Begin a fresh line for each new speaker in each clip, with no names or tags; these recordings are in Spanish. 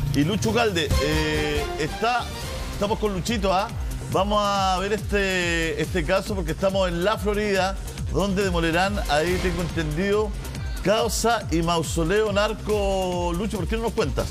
Y Lucho Ugalde, estamos con Luchito, ¿ah? Vamos a ver este caso porque estamos en la Florida, donde demolerán, ahí tengo entendido, casa y mausoleo narco. Lucho, ¿por qué no nos cuentas?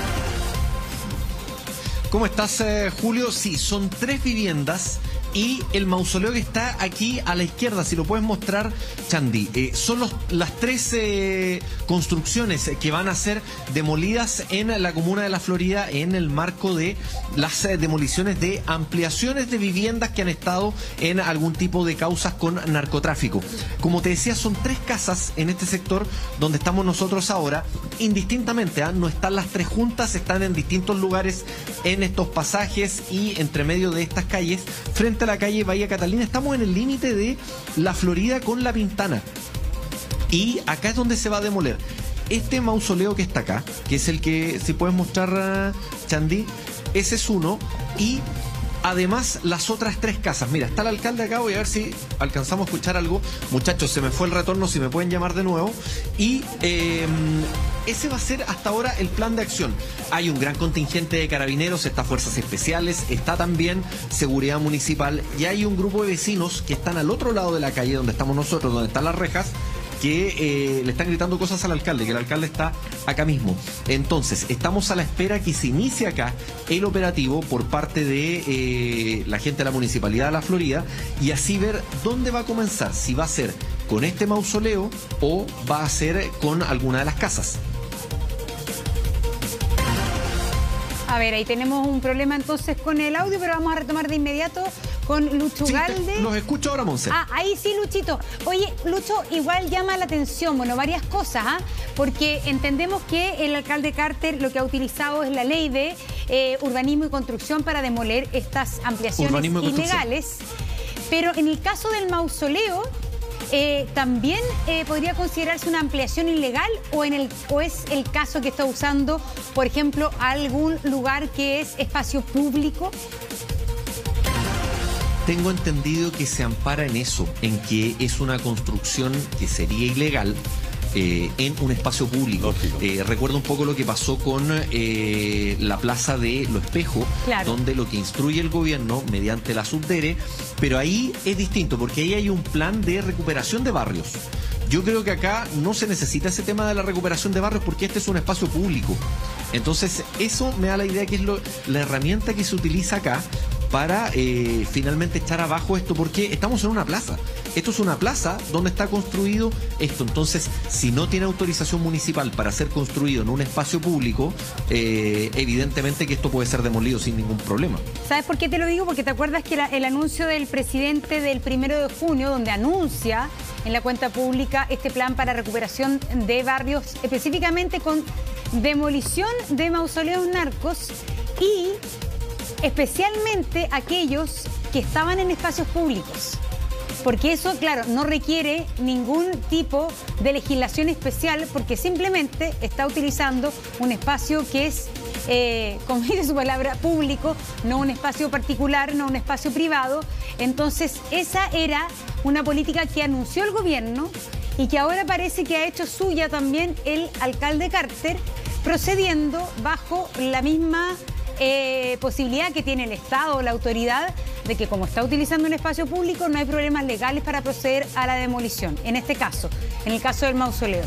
¿Cómo estás, Julio? Sí, son 3 viviendas y el mausoleo que está aquí a la izquierda, si lo puedes mostrar, Chandy, son las 3 construcciones que van a ser demolidas en la comuna de La Florida en el marco de las demoliciones de ampliaciones de viviendas que han estado en algún tipo de causas con narcotráfico. Como te decía, son 3 casas en este sector donde estamos nosotros ahora, indistintamente, no están las 3 juntas, están en distintos lugares en estos pasajes y entre medio de estas calles, frente a la calle Bahía Catalina. Estamos en el límite de La Florida con La Pintana. Y acá es donde se va a demoler este mausoleo que está acá, que es el que, si puedes mostrar, Chandy, ese es uno. Y además las otras 3 casas. Mira, está el alcalde acá, voy a ver si alcanzamos a escuchar algo. Muchachos, se me fue el retorno, si me pueden llamar de nuevo. Y ese va a ser hasta ahora el plan de acción. Hay un gran contingente de carabineros, está Fuerzas Especiales, está también Seguridad Municipal y hay un grupo de vecinos que están al otro lado de la calle donde estamos nosotros, donde están las rejas, que le están gritando cosas al alcalde, que el alcalde está acá mismo. Entonces, estamos a la espera que se inicie acá el operativo por parte de la gente de la Municipalidad de La Florida y así ver dónde va a comenzar, si va a ser con este mausoleo o va a ser con alguna de las casas.
A ver, ahí tenemos un problema entonces con el audio, pero vamos a retomar de inmediato con Lucho Ugalde.
Sí, los escucho ahora, Monse.
Ahí sí, Luchito. Oye, Lucho, igual llama la atención, bueno, varias cosas, porque entendemos que el alcalde Carter lo que ha utilizado es la ley de urbanismo y construcción para demoler estas ampliaciones ilegales. Pero en el caso del mausoleo, ¿también podría considerarse una ampliación ilegal o es el caso que está usando, por ejemplo, algún lugar que es espacio público?
Tengo entendido que se ampara en eso, en que es una construcción que sería ilegal en un espacio público. Recuerdo un poco lo que pasó con la plaza de Lo Espejo, claro, donde lo que instruye el gobierno mediante la Subdere, pero ahí es distinto, porque ahí hay un plan de recuperación de barrios. Yo creo que acá no se necesita ese tema de la recuperación de barrios porque este es un espacio público. Entonces, eso me da la idea que es la herramienta que se utiliza acá para finalmente echar abajo esto, porque estamos en una plaza. Esto es una plaza donde está construido esto. Entonces, si no tiene autorización municipal para ser construido en un espacio público, evidentemente que esto puede ser demolido sin ningún problema.
¿Sabes por qué te lo digo? Porque te acuerdas que el anuncio del presidente del 1 de junio, donde anuncia en la cuenta pública este plan para recuperación de barrios, específicamente con demolición de mausoleos narcos y especialmente aquellos que estaban en espacios públicos. Porque eso, claro, no requiere ningún tipo de legislación especial porque simplemente está utilizando un espacio que es, como dice su palabra, público, no un espacio particular, no un espacio privado. Entonces, esa era una política que anunció el gobierno y que ahora parece que ha hecho suya también el alcalde Carter, procediendo bajo la misma posibilidad que tiene el Estado o la autoridad de que como está utilizando un espacio público no hay problemas legales para proceder a la demolición. En este caso, en el caso del mausoleo.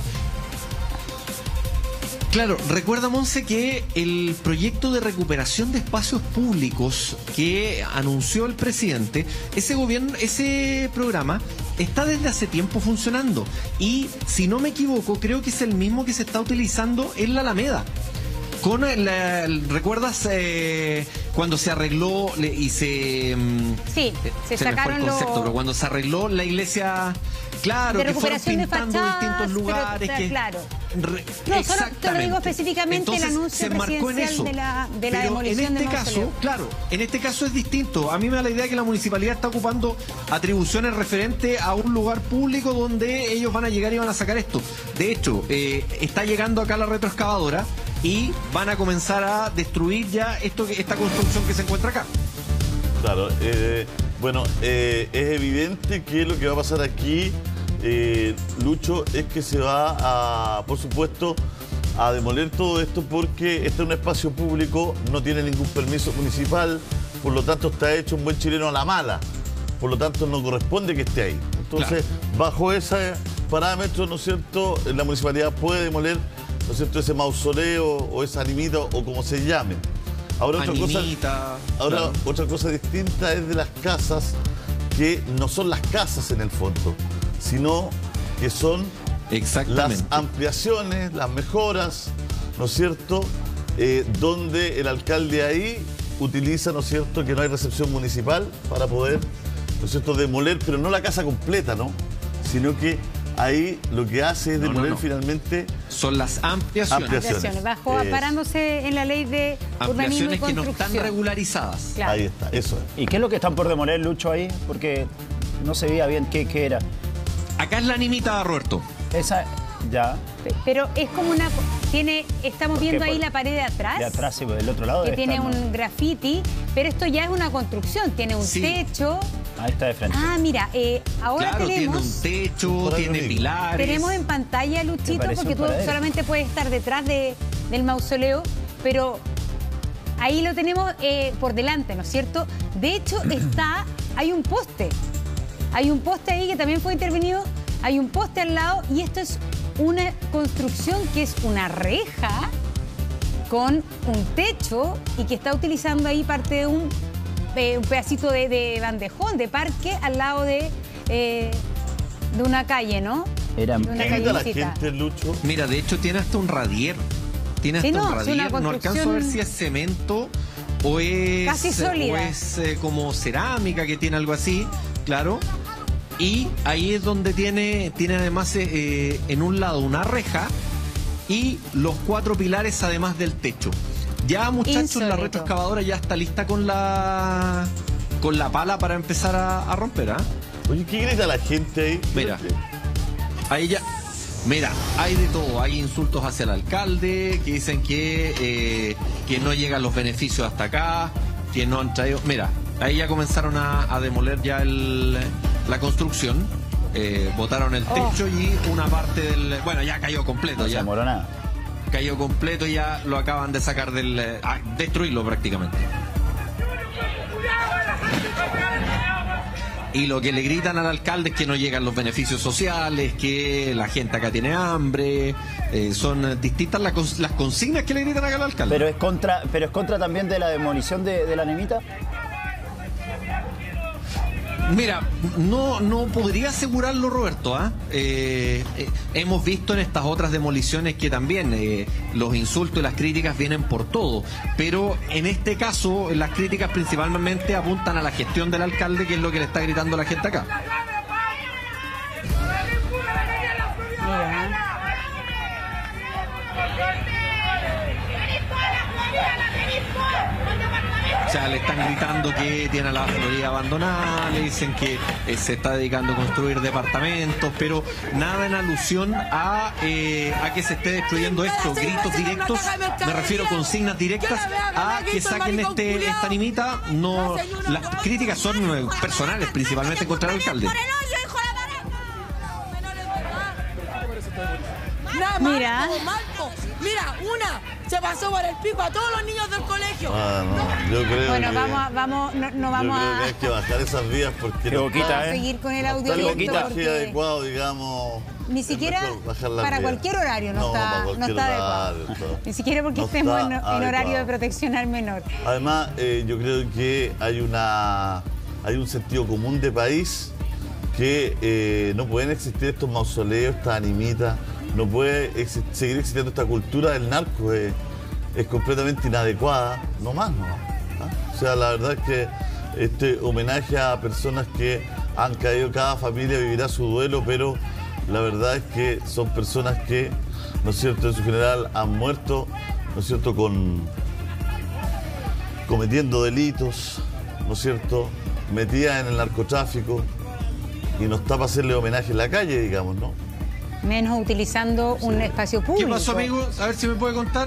Claro, recuerda, Monse, que el proyecto de recuperación de espacios públicos que anunció el presidente, ese programa está desde hace tiempo funcionando y, si no me equivoco, creo que es el mismo que se está utilizando en la Alameda. ¿Recuerdas cuando se arregló y se...
Sí, se sacaron
me fue el concepto, pero cuando se arregló la iglesia... Claro,
que fueron pintando
fachadas, distintos lugares.
Claro. No, solo te lo digo específicamente. Entonces, el anuncio presidencial de la demolición
en este caso, claro, en este caso es distinto. A mí me da la idea que la municipalidad está ocupando atribuciones referentes a un lugar público donde ellos van a llegar y van a sacar esto. De hecho, está llegando acá la retroexcavadora y van a comenzar a destruir ya esta construcción que se encuentra acá.
Claro, bueno, es evidente que lo que va a pasar aquí, Lucho, es que se va a, por supuesto, a demoler todo esto porque este es un espacio público, no tiene ningún permiso municipal, por lo tanto está hecho un buen chileno a la mala, por lo tanto no corresponde que esté ahí. Entonces, bajo ese parámetro, ¿no es cierto?, la municipalidad puede demoler, ¿no es cierto?, ese mausoleo o esa animita o como se llame. Ahora, otra cosa distinta es de las casas, que no son las casas en el fondo, sino que son las ampliaciones, las mejoras, ¿no es cierto?, donde el alcalde ahí utiliza, ¿no es cierto?, que no hay recepción municipal para poder, ¿no es cierto?, demoler, pero no la casa completa, ¿no?, sino que ahí lo que hace es demoler finalmente...
Son las ampliaciones.
Parándose en la ley de urbanismo y construcción.
Que no están regularizadas.
Claro.
Ahí está, eso es.
¿Y qué es lo que están por demoler, Lucho, ahí? Porque no se veía bien qué era.
Acá es la animita, Roberto.
Esa, ya.
Pero es como una... estamos viendo ahí la pared de atrás.
De atrás, sí, del otro lado.
Que tiene un graffiti, pero esto ya es una construcción, tiene un techo...
Ahí está de frente.
Ah, mira, ahora tenemos...
tiene un techo, tiene pilares.
Tenemos en pantalla, Luchito, porque tú solamente puedes estar detrás del mausoleo, pero ahí lo tenemos por delante, ¿no es cierto? De hecho, hay un poste. Hay un poste ahí que también fue intervenido, hay un poste al lado, y esto es una construcción que es una reja con un techo y que está utilizando ahí parte de un pedacito de bandejón, de parque, al lado de una calle, ¿no?
¿Qué invita la gente, Lucho?
Mira, de hecho tiene hasta un radier. Tiene hasta un radier. No alcanzo a ver si es cemento o es...
Casi sólida.
O es como cerámica, que tiene algo así, claro. Y ahí es donde tiene además en un lado una reja y los 4 pilares además del techo. Ya, muchachos, la retroexcavadora ya está lista con la pala para empezar a romper, ¿ah?
Oye, ¿qué grita la gente ahí?
Mira, ahí ya... Mira, hay de todo. Hay insultos hacia el alcalde, que dicen que no llegan los beneficios hasta acá, que no han traído... Mira, ahí ya comenzaron a demoler ya la construcción. Botaron el techo y una parte del... Bueno, ya cayó completo.
No se demoró nada.
Cayó completo y ya lo acaban de sacar destruirlo prácticamente. Y lo que le gritan al alcalde es que no llegan los beneficios sociales, que la gente acá tiene hambre. Son distintas las consignas que le gritan acá al alcalde.
Pero es contra también de la demolición de la animita.
Mira, no podría asegurarlo, Roberto. Hemos visto en estas otras demoliciones que también los insultos y las críticas vienen por todo. Pero en este caso, las críticas principalmente apuntan a la gestión del alcalde, que es lo que le está gritando la gente acá. O sea, le están gritando que tiene la Florida abandonada, le dicen que se está dedicando a construir departamentos, pero nada en alusión a que se esté destruyendo esto. Gritos directos, me refiero a consignas directas a que saquen esta animita. No, las críticas son personales, principalmente contra el alcalde.
Mira, se pasó por el pico a todos los niños del colegio.
Yo creo
bueno, vamos
que hay que bajar esas vías porque
no
vamos a seguir con el audio
adecuado, digamos.
Ni siquiera para cualquier horario no está adecuado. Ni siquiera porque estemos en horario de protección al menor.
Además, yo creo que hay un sentido común de país que no pueden existir estos mausoleos, estas animitas. No puede seguir existiendo esta cultura del narco, es completamente inadecuada, no más. O sea, la verdad es que este homenaje a personas que han caído, cada familia vivirá su duelo, pero la verdad es que son personas que, ¿no es cierto?, en su general han muerto, ¿no es cierto?, cometiendo delitos, ¿no es cierto?, metidas en el narcotráfico, y no está para hacerle homenaje en la calle, digamos, ¿no?
Menos utilizando un espacio público.
¿Qué pasó, amigo? A ver si me puede contar.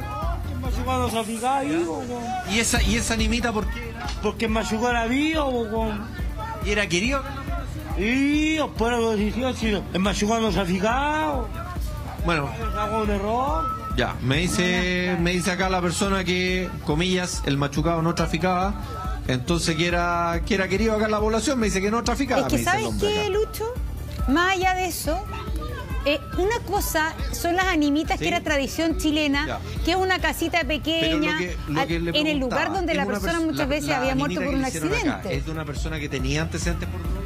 ¿Y esa animita por qué?
Porque en Machucó era vivo,
¿Y era querido?
Y por la oposición, en Machucó no se ha fijado.
Bueno.
Un error.
Ya, me dice acá la persona que, comillas, el machucado no traficaba, entonces que era querido acá en la población, me dice que no traficaba.
Es que ¿sabes qué, Lucho? Más allá de eso, una cosa son las animitas,
¿sí?
Que era tradición chilena,
Ya.
que es una casita pequeña
Lo que le
en el lugar donde la persona muchas veces había muerto por un accidente.
Acá, ¿es de una persona que tenía antecedentes por droga?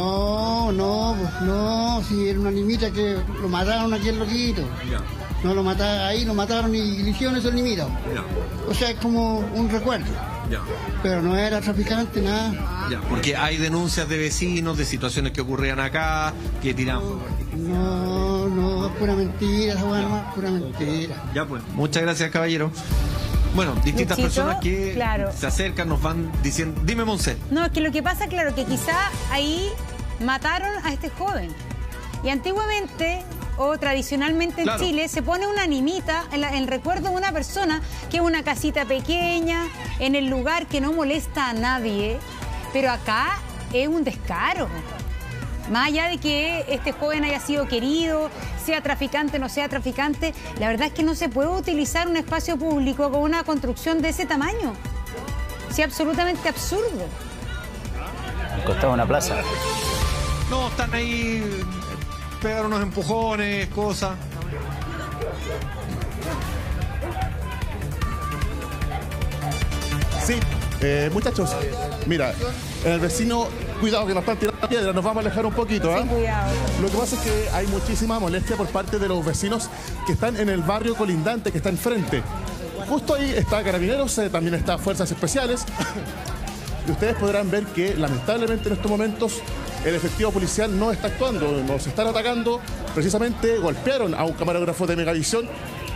No, si era una nimita que lo mataron aquí el loquito.
Ya.
No lo mataron ahí, lo mataron y le hicieron eso al nimita.
Ya.
O sea, es como un recuerdo.
Ya.
Pero no era traficante, nada.
Ya, porque hay denuncias de vecinos, de situaciones que ocurrían acá, que tiraban.
No, pura mentira, esa hueá nomás, pura mentira.
Ya pues. Muchas gracias, caballero. Bueno, distintas
Luchito,
personas que
claro.
se acercan, nos van diciendo. Dime, Monse.
No, es que lo que pasa, claro, que quizá ahí mataron a este joven. Y antiguamente o tradicionalmente en
Claro.
Chile se pone una animita en recuerdo de una persona que es una casita pequeña, en el lugar que no molesta a nadie. Pero acá es un descaro. Más allá de que este joven haya sido querido, sea traficante o no sea traficante, la verdad es que no se puede utilizar un espacio público con una construcción de ese tamaño. Es absolutamente absurdo.
Costaba una plaza.
No, están ahí, pegaron unos empujones, cosas.
Sí, muchachos, mira, en el vecino, cuidado que nos están tirando piedras, nos vamos a alejar un poquito, ¿ah?
Sí, cuidado.
Lo que pasa es que hay muchísima molestia por parte de los vecinos que están en el barrio colindante, que está enfrente. Justo ahí está Carabineros, también está Fuerzas Especiales. Y ustedes podrán ver que lamentablemente en estos momentos el efectivo policial no está actuando, nos están atacando. Precisamente golpearon a un camarógrafo de Megavisión.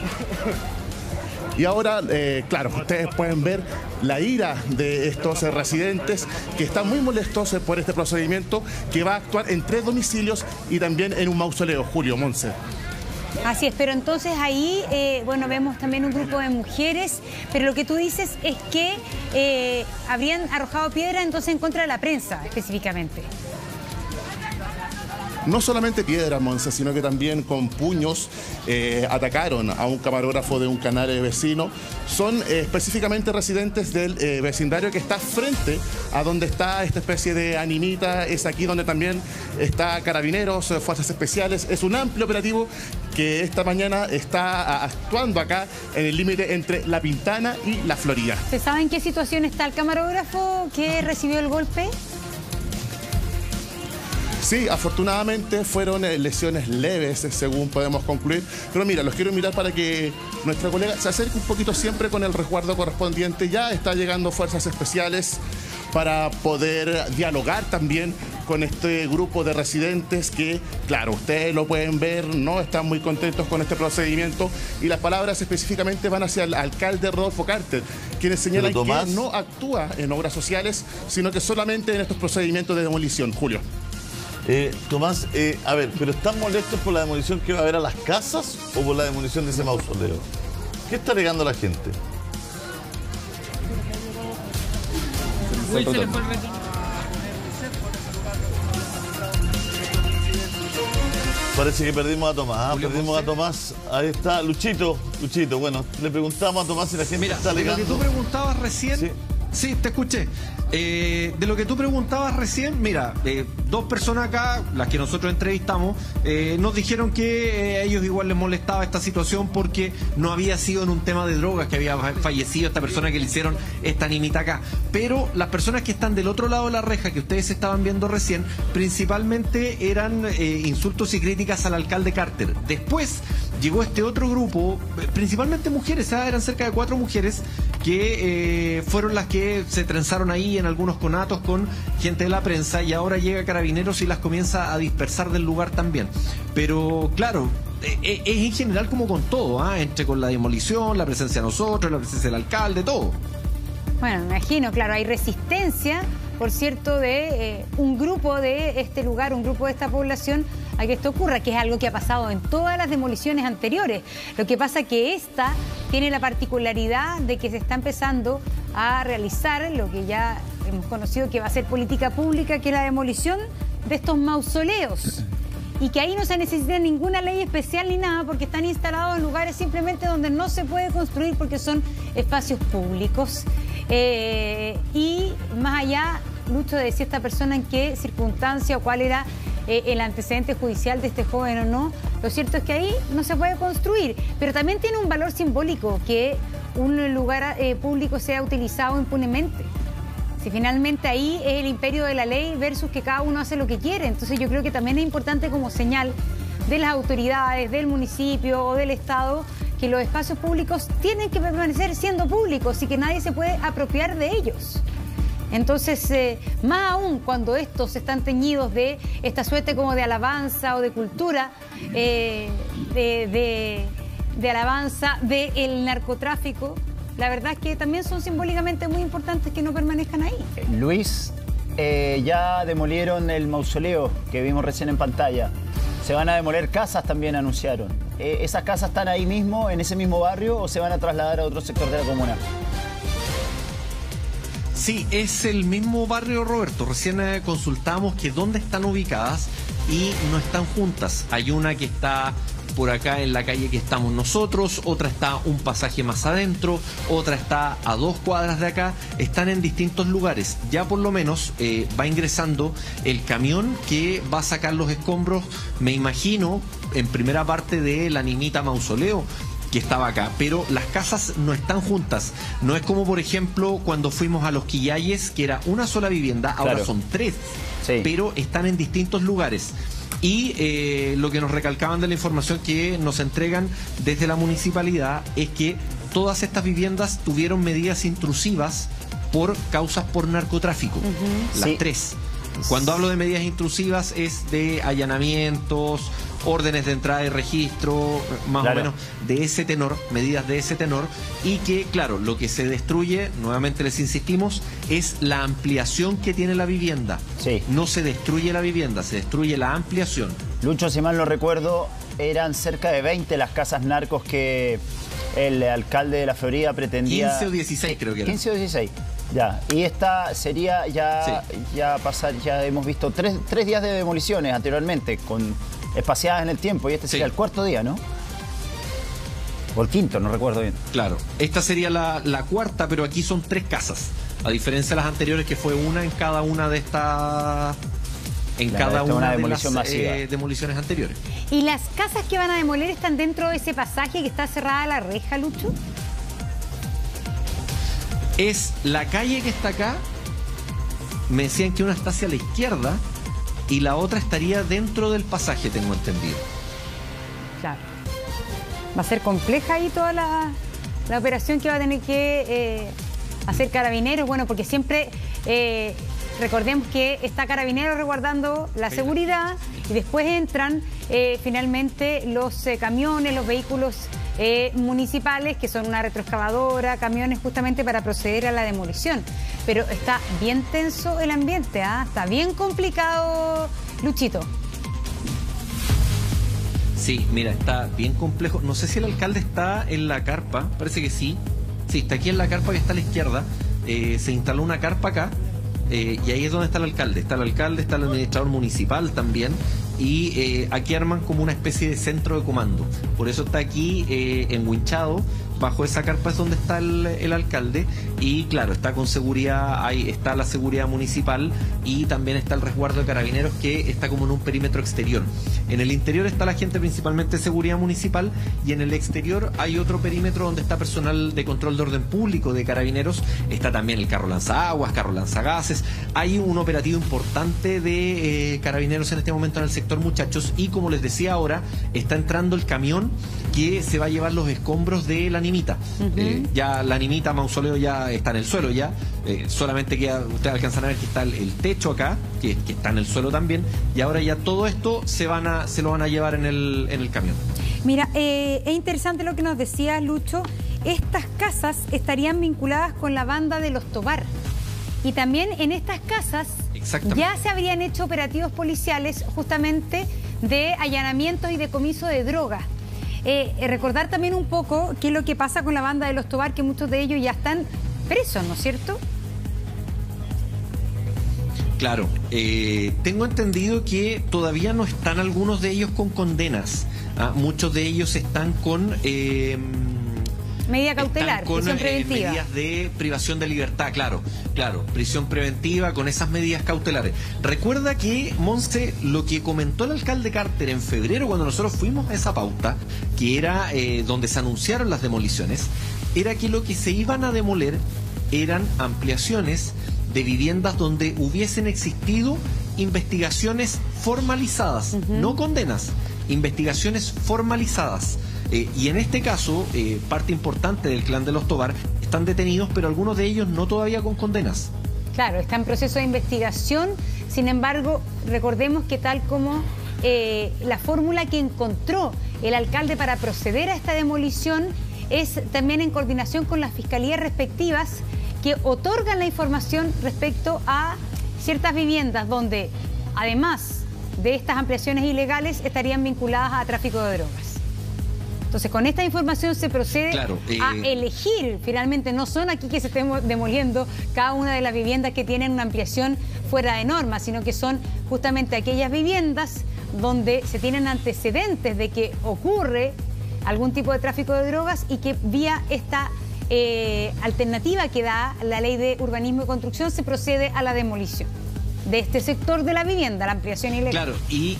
Y ahora, claro, ustedes pueden ver la ira de estos residentes que están muy molestos por este procedimiento que va a actuar en 3 domicilios y también en un mausoleo. Julio, Monse.
Así es, pero entonces ahí, bueno, vemos también un grupo de mujeres, pero lo que tú dices es que habrían arrojado piedra entonces en contra de la prensa, específicamente.
No solamente piedras, Monse, sino que también con puños atacaron a un camarógrafo de un canal vecino. Son específicamente residentes del vecindario que está frente a donde está esta especie de animita. Es aquí donde también está Carabineros, Fuerzas Especiales. Es un amplio operativo que esta mañana está actuando acá en el límite entre La Pintana y La Florida.
¿Se sabe en qué situación está el camarógrafo que recibió el golpe?
Sí, afortunadamente fueron lesiones leves, según podemos concluir. Pero mira, los quiero invitar para que nuestra colega se acerque un poquito siempre con el resguardo correspondiente. Ya está llegando Fuerzas Especiales para poder dialogar también con este grupo de residentes que, claro, ustedes lo pueden ver, no están muy contentos con este procedimiento. Y las palabras específicamente van hacia el alcalde Rodolfo Carter, quien señala que no actúa en obras sociales, sino que solamente en estos procedimientos de demolición. Julio.
Tomás, a ver, ¿pero están molestos por la demolición que va a haber a las casas o por la demolición de ese mausoleo? ¿Qué está alegando la gente? Parece que perdimos a Tomás, perdimos a Tomás. Ahí está, Luchito, bueno, le preguntamos a Tomás si la gente está alegando.
De lo que tú preguntabas recién, sí, te escuché. De lo que tú preguntabas recién, mira, 2 personas acá, las que nosotros entrevistamos, nos dijeron que a ellos igual les molestaba esta situación porque no había sido en un tema de drogas que había fallecido esta persona que le hicieron esta animita acá. Pero las personas que están del otro lado de la reja, que ustedes estaban viendo recién, principalmente eran insultos y críticas al alcalde Carter. Después llegó este otro grupo, principalmente mujeres, eran cerca de 4 mujeres que fueron las que se trenzaron ahí en algunos conatos con gente de la prensa, y ahora llega Carabineros y las comienza a dispersar del lugar también. Pero claro, es en general como con todo, entre con la demolición, la presencia de nosotros, la presencia del alcalde, todo.
Bueno, me imagino, claro, hay resistencia, por cierto, de un grupo de este lugar, un grupo de esta población a que esto ocurra, que es algo que ha pasado en todas las demoliciones anteriores. Lo que pasa es que esta tiene la particularidad de que se está empezando a realizar lo que ya hemos conocido que va a ser política pública, que es la demolición de estos mausoleos. y que ahí no se necesita ninguna ley especial ni nada porque están instalados en lugares simplemente donde no se puede construir porque son espacios públicos. Y más allá, Lucho, de si esta persona en qué circunstancia o cuál era el antecedente judicial de este joven o no, lo cierto es que ahí no se puede construir, pero también tiene un valor simbólico que un lugar público sea utilizado impunemente. Si finalmente ahí es el imperio de la ley versus que cada uno hace lo que quiere. Entonces yo creo que también es importante como señal de las autoridades, del municipio o del Estado, que los espacios públicos tienen que permanecer siendo públicos y que nadie se puede apropiar de ellos. Entonces, más aún cuando estos están teñidos de esta suerte como de alabanza o de cultura, de alabanza del narcotráfico, la verdad es que también son simbólicamente muy importantes que no permanezcan ahí.
Luis, ya demolieron el mausoleo que vimos recién en pantalla. Se van a demoler casas también, anunciaron. ¿Esas casas están ahí mismo, en ese mismo barrio, o se van a trasladar a otro sector de la comuna?
Sí, es el mismo barrio, Roberto. Recién consultamos que dónde están ubicadas y no están juntas. Hay una que está por acá en la calle que estamos nosotros, otra está un pasaje más adentro, otra está a 2 cuadras de acá. Están en distintos lugares. Ya por lo menos va ingresando el camión que va a sacar los escombros, me imagino, en primera parte de la Nimita Mausoleo, que estaba acá, pero las casas no están juntas. No es como, por ejemplo, cuando fuimos a Los Quillayes, que era una sola vivienda, ahora
claro,
son 3,
sí,
pero están en distintos lugares. Y lo que nos recalcaban de la información que nos entregan desde la municipalidad es que todas estas viviendas tuvieron medidas intrusivas por causas por narcotráfico, las
sí,
3. Cuando hablo de medidas intrusivas es de allanamientos, órdenes de entrada y registro, más
claro,
o menos de ese tenor, medidas de ese tenor, y que, claro, lo que se destruye, nuevamente les insistimos, es la ampliación que tiene la vivienda.
Sí.
No se destruye la vivienda, se destruye la ampliación.
Lucho, si mal no recuerdo, eran cerca de 20 las casas narcos que el alcalde de la Florida pretendía...
15 o 16 creo que era.
15 o 16. Ya, y esta sería ya, sí, ya pasar, ya hemos visto tres días de demoliciones anteriormente, espaciadas en el tiempo, y este sería el 4º día, ¿no? O el 5º, no recuerdo bien.
Claro, esta sería la 4ª, pero aquí son 3 casas, a diferencia de las anteriores que fue una en cada una de estas... En
claro,
cada una de
demolición
las
demoliciones
anteriores.
¿Y las casas que van a demoler están dentro de ese pasaje que está cerrada la reja, Lucho?
Es la calle que está acá. Me decían que una está hacia la izquierda y la otra estaría dentro del pasaje, tengo entendido.
Claro. Va a ser compleja ahí toda la operación que va a tener que hacer Carabineros. Bueno, porque siempre recordemos que está Carabineros resguardando la seguridad y después entran finalmente los camiones, los vehículos municipales, que son una retroexcavadora, camiones justamente para proceder a la demolición. Pero está bien tenso el ambiente, ¿eh? Está bien complicado, Luchito.
Sí, mira, está bien complejo. No sé si el alcalde está en la carpa, parece que sí. Sí, está aquí en la carpa que está a la izquierda. Se instaló una carpa acá. Y ahí es donde está el alcalde. Está el alcalde, está el administrador municipal también. Y aquí arman como una especie de centro de comando. Por eso está aquí enwinchado. Bajo esa carpa es donde está el alcalde. Y claro, está con seguridad, ahí está la seguridad municipal y también está el resguardo de Carabineros, que está como en un perímetro exterior. En el interior está la gente principalmente de seguridad municipal y en el exterior hay otro perímetro donde está personal de control de orden público de Carabineros. Está también el carro lanzaguas, carro lanzagases. Hay un operativo importante de Carabineros en este momento en el sector, muchachos, y como les decía ahora, está entrando el camión que se va a llevar los escombros de la Nimita. Ya la Nimita Mausoleo ya está en el suelo ya. Solamente queda, ustedes alcanzan a ver que está el techo acá, que está en el suelo también, y ahora ya todo esto se lo van a llevar en el camión. Mira,
es interesante lo que nos decía Lucho. Estas casas estarían vinculadas con la banda de los Tobar. Y también en estas casas ya se habrían hecho operativos policiales justamente de allanamientos y decomiso de drogas. Recordar también un poco qué es lo que pasa con la banda de los Tobar, que muchos de ellos ya están presos, ¿no es cierto?
Claro, tengo entendido que todavía no están algunos de ellos con condenas. Muchos de ellos están con...
medida cautelar,
con
prisión preventiva.
Medidas de privación de libertad, claro, prisión preventiva con esas medidas cautelares. Recuerda que, Monse, lo que comentó el alcalde Carter en febrero cuando nosotros fuimos a esa pauta, que era donde se anunciaron las demoliciones, era que lo que se iban a demoler eran ampliaciones de viviendas donde hubiesen existido investigaciones formalizadas, no condenas, investigaciones formalizadas. Y en este caso, parte importante del clan de los Tobar están detenidos, pero algunos de ellos no todavía con condenas.
Claro, está en proceso de investigación. Sin embargo, recordemos que tal como la fórmula que encontró el alcalde para proceder a esta demolición es también en coordinación con las fiscalías respectivas que otorgan la información respecto a ciertas viviendas donde, además de estas ampliaciones ilegales, estarían vinculadas a tráfico de drogas. Entonces, con esta información se procede a elegir, finalmente no son aquí que se estén demoliendo cada una de las viviendas que tienen una ampliación fuera de norma, sino que son justamente aquellas viviendas donde se tienen antecedentes de que ocurre algún tipo de tráfico de drogas y que vía esta alternativa que da la Ley de Urbanismo y Construcción se procede a la demolición de este sector de la vivienda, la ampliación ilegal.
Claro, y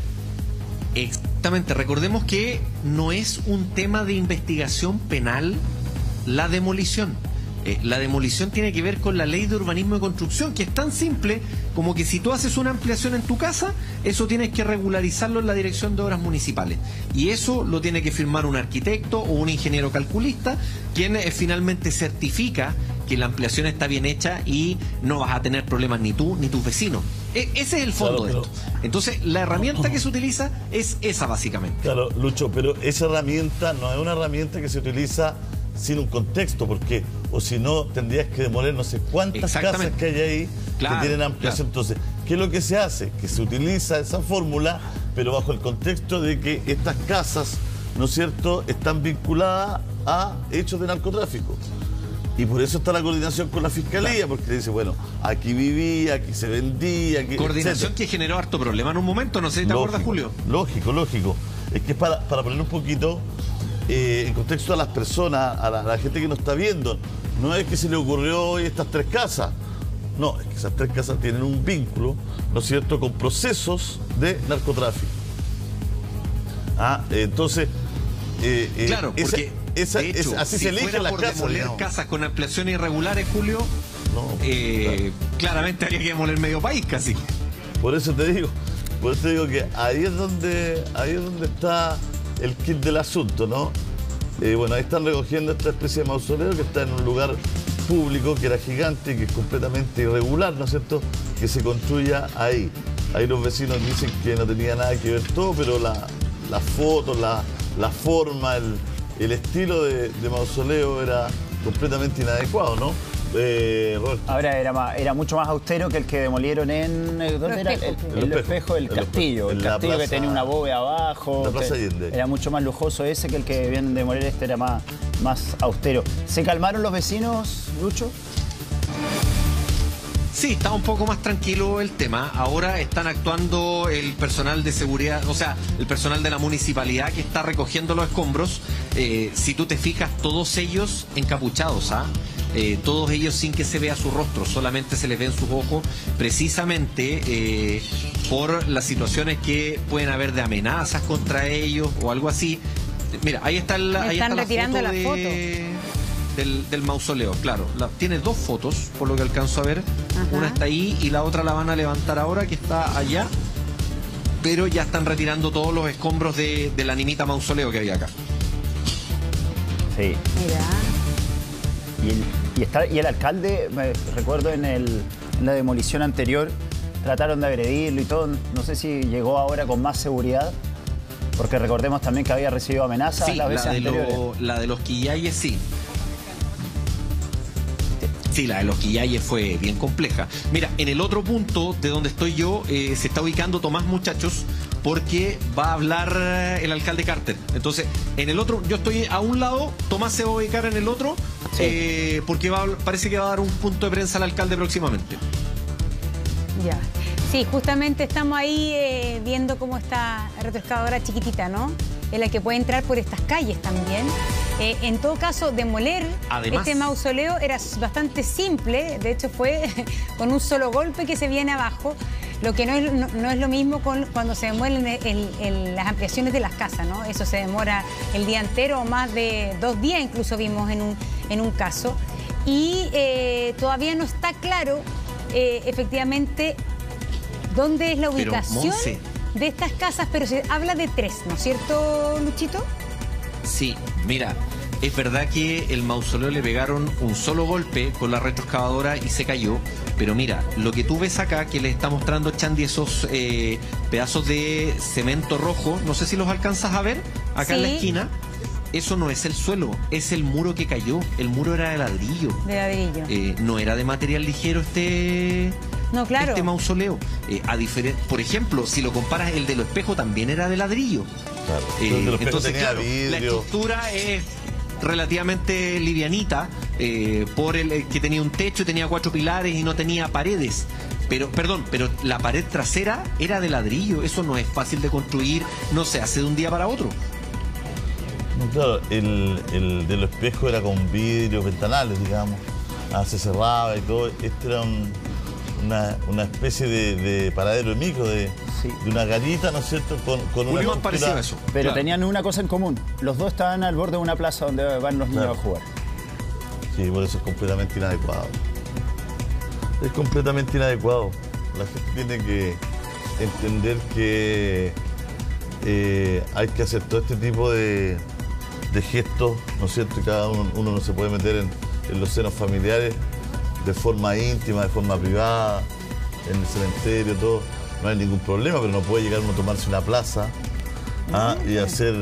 exactamente, recordemos que no es un tema de investigación penal la demolición. La demolición tiene que ver con la Ley de Urbanismo y Construcción, que es tan simple como que si tú haces una ampliación en tu casa, eso tienes que regularizarlo en la Dirección de Obras Municipales. Y eso lo tiene que firmar un arquitecto o un ingeniero calculista, quien finalmente certifica que la ampliación está bien hecha y no vas a tener problemas ni tú ni tus vecinos. Ese es el fondo de esto. Entonces, la herramienta que se utiliza es esa, básicamente.
Claro, Lucho, pero esa herramienta no es una herramienta que se utiliza sin un contexto, porque o si no tendrías que demoler no sé cuántas casas que hay ahí que tienen ampliación. Entonces, ¿qué es lo que se hace? Que se utiliza esa fórmula, pero bajo el contexto de que estas casas, ¿no es cierto?, están vinculadas a hechos de narcotráfico. Y por eso está la coordinación con la Fiscalía, porque dice, bueno, aquí vivía, aquí se vendía, aquí...
Coordinación que generó harto problema en un momento, no sé si te acuerdas, Julio.
Lógico. Es que para poner un poquito en contexto a las personas, a la gente que nos está viendo, no es que se le ocurrió hoy estas 3 casas. No, es que esas 3 casas tienen un vínculo, ¿no es cierto?, con procesos de narcotráfico. Entonces...
claro, porque...
hecho, así si se eligen las casas.
Demoler casas con ampliaciones irregulares, Julio, claramente habría que demoler medio país casi.
Por eso te digo que ahí es donde está el kit del asunto, ¿no? Bueno, ahí están recogiendo esta especie de mausoleo que está en un lugar público que era gigante y que es completamente irregular, ¿no es cierto?, que se construya ahí. Ahí los vecinos dicen que no tenía nada que ver todo, pero las fotos, la forma, el estilo de mausoleo era completamente inadecuado, ¿no?
Ahora era mucho más austero que el que demolieron en... ¿Dónde era? El espejo del castillo. El castillo que tenía una bóveda abajo.
La Plaza Allende.
Era mucho más lujoso ese que el que vienen de demoler. Este era más austero. ¿Se calmaron los vecinos, Lucho?
Sí, está un poco más tranquilo el tema. Ahora están actuando el personal de seguridad, o sea, el personal de la municipalidad que está recogiendo los escombros. Si tú te fijas, todos ellos encapuchados, todos ellos sin que se vea su rostro, solamente se les ven sus ojos, precisamente por las situaciones que pueden haber de amenazas contra ellos o algo así. Mira, ahí está
están retirando la foto
del mausoleo, claro. Tiene 2 fotos, por lo que alcanzo a ver. Una está ahí y la otra la van a levantar ahora, que está allá. Pero ya están retirando todos los escombros de la nimita mausoleo que había acá.
Sí. Mira. Y el alcalde, me recuerdo en la demolición anterior, trataron de agredirlo y todo. No sé si llegó ahora con más seguridad, porque recordemos también que había recibido amenazas las veces anteriores.
La de los Quillayes, sí. Sí, la de los Quillayes fue bien compleja. Mira, en el otro punto de donde estoy yo, se está ubicando Tomás, muchachos, porque va a hablar el alcalde Carter. Entonces, en el otro, yo estoy a un lado, Tomás se va a ubicar en el otro, porque parece que va a dar un punto de prensa al alcalde próximamente.
Ya. Sí, justamente estamos ahí viendo cómo esta retroexcavadora chiquitita, ¿no? En la que puede entrar por estas calles también. En todo caso, demoler este mausoleo era bastante simple. De hecho, fue con un solo golpe que se viene abajo. Lo que no es lo mismo cuando se demuelen las ampliaciones de las casas, ¿no? Eso se demora el día entero o más de 2 días, incluso vimos en un caso. Y todavía no está claro, efectivamente, dónde es la ubicación de estas casas, pero se habla de 3, ¿no es cierto, Luchito?
Sí, mira, es verdad que el mausoleo le pegaron un solo golpe con la retroexcavadora y se cayó, pero mira, lo que tú ves acá, que le está mostrando Chandy, esos pedazos de cemento rojo, no sé si los alcanzas a ver, acá en la esquina. Eso no es el suelo, es el muro que cayó. El muro era de ladrillo. De ladrillo. No era de material ligero este mausoleo. Por ejemplo, si lo comparas, el de los espejos también era de ladrillo.
Claro. Entonces, claro,
la estructura es relativamente livianita, por el que tenía un techo, tenía 4 pilares y no tenía paredes. Pero la pared trasera era de ladrillo. Eso no es fácil de construir, no se hace de un día para otro.
No, claro, el de los espejos era con vidrios, ventanales, digamos. Se cerraba y todo. Este era una especie de paradero de micro, de una garita, ¿no es cierto? Con una
más parecido a eso.
Pero tenían una cosa en común. Los dos estaban al borde de una plaza donde van los niños a jugar.
Sí, por eso es completamente inadecuado. Es completamente inadecuado. La gente tiene que entender que hay que hacer todo este tipo de gestos, ¿no es cierto? Y cada uno no se puede meter en los senos familiares de forma íntima, de forma privada, en el cementerio, todo. No hay ningún problema, pero no puede llegar uno a tomarse una plaza y hacer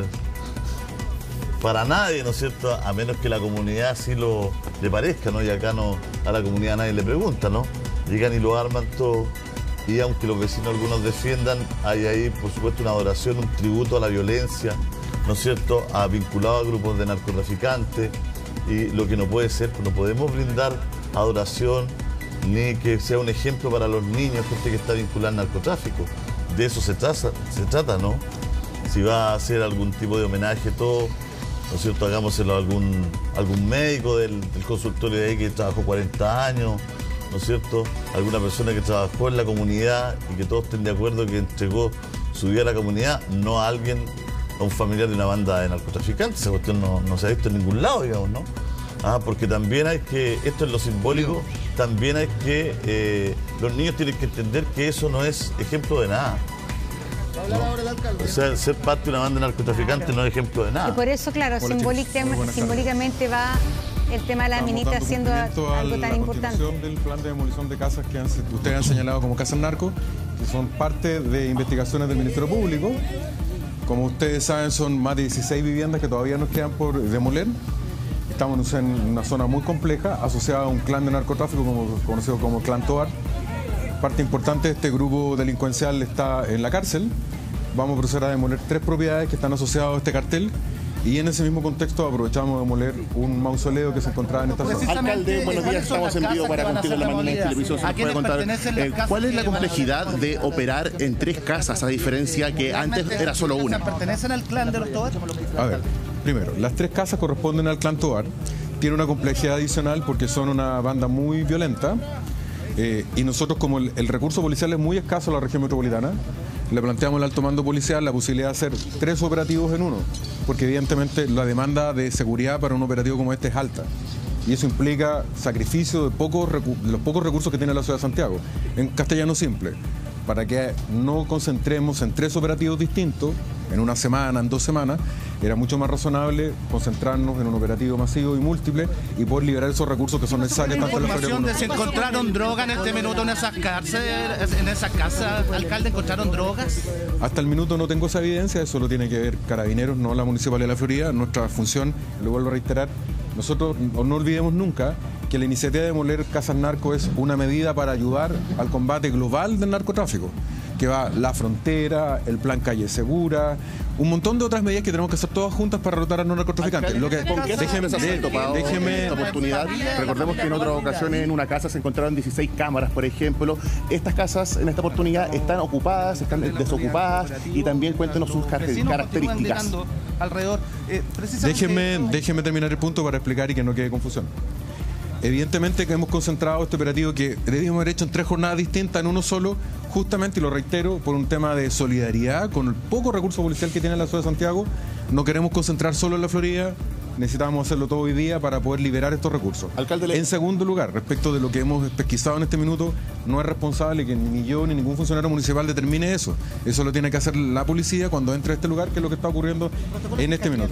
para nadie, ¿no es cierto? A menos que la comunidad así le parezca, ¿no? Y acá a la comunidad nadie le pregunta, ¿no? Llegan y lo arman todo. Y aunque los vecinos algunos defiendan, hay ahí, por supuesto, una adoración, un tributo a la violencia, ¿no es cierto?, vinculado a grupos de narcotraficantes. Y lo que no puede ser, pues no podemos brindar adoración ni que sea un ejemplo para los niños, gente que está vinculada al narcotráfico. De eso se trata, ¿no? Si va a hacer algún tipo de homenaje, todo, ¿no es cierto?, hagámoselo a algún médico del consultorio de ahí que trabajó 40 años, ¿no es cierto?, alguna persona que trabajó en la comunidad y que todos estén de acuerdo que entregó su vida a la comunidad, no a alguien, a un familiar de una banda de narcotraficantes. Esa cuestión no se ha visto en ningún lado, digamos, ¿no? Porque también hay que, esto es lo simbólico, también hay que, los niños tienen que entender que eso no es ejemplo de nada, ¿no? O sea, ser parte de una banda de narcotraficantes no es ejemplo de nada.
Y por eso, claro, simbólicamente va el tema de la minita siendo algo tan importante.
Del plan de demolición de casas que ustedes han señalado como casas narco, que son parte de investigaciones del Ministerio Público. Como ustedes saben, son más de 16 viviendas que todavía nos quedan por demoler. Estamos en una zona muy compleja, asociada a un clan de narcotráfico conocido como Clan Tovar. Parte importante de este grupo delincuencial está en la cárcel. Vamos a proceder a demoler 3 propiedades que están asociadas a este cartel. Y en ese mismo contexto aprovechamos de demoler un mausoleo que se encontraba en esta zona.
Alcalde, buenos días, estamos en vivo para Contigo en la Mañana en televisión. ¿Se nos puede contar cuál es la complejidad de operar en 3 casas, a diferencia que antes era solo una?
¿Pertenecen al clan de los Tovar?
A ver, primero, las 3 casas corresponden al clan Tovar. Tiene una complejidad adicional porque son una banda muy violenta. Y nosotros, como el recurso policial es muy escaso en la región metropolitana, le planteamos al alto mando policial la posibilidad de hacer 3 operativos en uno, porque evidentemente la demanda de seguridad para un operativo como este es alta. Y eso implica sacrificio de los pocos recursos que tiene la ciudad de Santiago. En castellano simple, para que no concentremos en 3 operativos distintos, en una semana, en 2 semanas, era mucho más razonable concentrarnos en un operativo masivo y múltiple y poder liberar esos recursos que son necesarios tanto en la feria como en
¿Se encontraron drogas en este minuto en esas casas, alcalde? ¿Encontraron drogas?
Hasta el minuto no tengo esa evidencia, eso lo tiene que ver Carabineros, no la Municipalidad de la Florida. Nuestra función, lo vuelvo a reiterar, nosotros no olvidemos nunca que la iniciativa de demoler casas narco es una medida para ayudar al combate global del narcotráfico. que va la frontera, el plan Calle Segura, un montón de otras medidas que tenemos que hacer todas juntas para derrotar a los narcotraficantes.
Déjeme esta oportunidad. Recordemos que en otras ocasiones en una casa se encontraron 16 cámaras, por ejemplo. Estas casas en esta oportunidad están ocupadas, están desocupadas y también cuéntenos sus características.
Alrededor,
déjeme terminar el punto para explicar y que no quede confusión. Evidentemente que hemos concentrado este operativo que debíamos haber hecho en 3 jornadas distintas en uno solo, justamente, y lo reitero, por un tema de solidaridad con el poco recurso policial que tiene la ciudad de Santiago. No queremos concentrar solo en la Florida, necesitamos hacerlo todo hoy día para poder liberar estos recursos.
Alcalde,
en segundo lugar, respecto de lo que hemos pesquisado en este minuto, no es responsable que ni yo ni ningún funcionario municipal determine eso. Eso lo tiene que hacer la policía cuando entre a este lugar, que es lo que está ocurriendo en este minuto.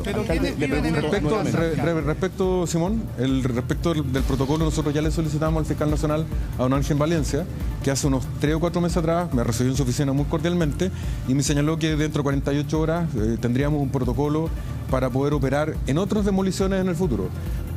Respecto, Simón, respecto del protocolo, nosotros ya le solicitamos al fiscal nacional, a don Ángel Valencia, que hace unos 3 o 4 meses atrás me recibió en su oficina muy cordialmente y me señaló que dentro de 48 horas tendríamos un protocolo para poder operar en otras demoliciones en el futuro.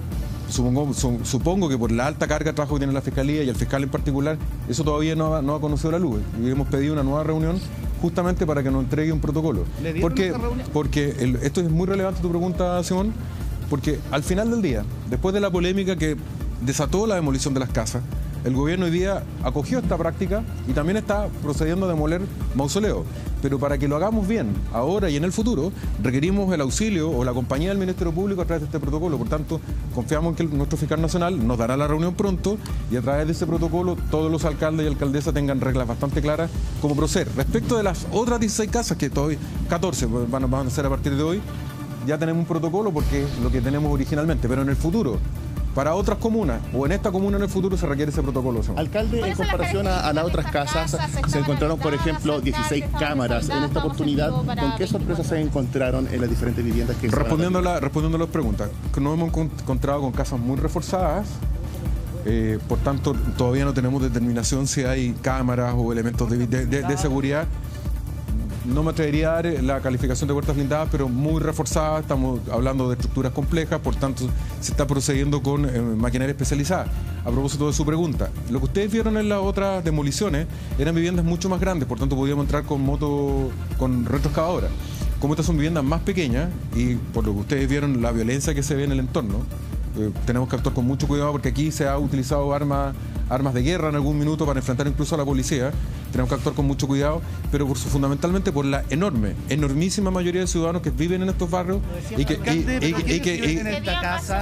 Supongo que por la alta carga de trabajo que tiene la Fiscalía y el fiscal en particular, eso todavía no ha conocido la luz. Y hemos pedido una nueva reunión justamente para que nos entregue un protocolo. Porque esto es muy relevante tu pregunta, Simón, porque al final del día, después de la polémica que desató la demolición de las casas, el gobierno hoy día acogió esta práctica y también está procediendo a demoler mausoleos. Pero para que lo hagamos bien, ahora y en el futuro, requerimos el auxilio o la compañía del Ministerio Público a través de este protocolo. Por tanto, confiamos en que nuestro fiscal nacional nos dará la reunión pronto y a través de ese protocolo todos los alcaldes y alcaldesas tengan reglas bastante claras cómo proceder. Respecto de las otras 16 casas, que todavía 14 van a ser a partir de hoy, ya tenemos un protocolo porque es lo que tenemos originalmente, pero en el futuro, para otras comunas o en esta comuna en el futuro se requiere ese protocolo.
Alcalde, en comparación a las otras casas, se encontraron, por ejemplo, 16 cámaras. En esta oportunidad, ¿con qué sorpresas se encontraron en las diferentes viviendas que
respondiendo a las preguntas, nos hemos encontrado con casas muy reforzadas. Por tanto, todavía no tenemos determinación si hay cámaras o elementos de seguridad. No me atrevería a dar la calificación de puertas blindadas, pero muy reforzada. Estamos hablando de estructuras complejas, por tanto se está procediendo con maquinaria especializada. A propósito de su pregunta, lo que ustedes vieron en las otras demoliciones eran viviendas mucho más grandes, por tanto podíamos entrar con retroexcavadora. Como estas son viviendas más pequeñas y por lo que ustedes vieron la violencia que se ve en el entorno, tenemos que actuar con mucho cuidado porque aquí se ha utilizado armas de guerra en algún minuto para enfrentar incluso a la policía. Tenemos que actuar con mucho cuidado, pero fundamentalmente por la enormísima mayoría de ciudadanos que viven en estos barrios y que
en esta casa.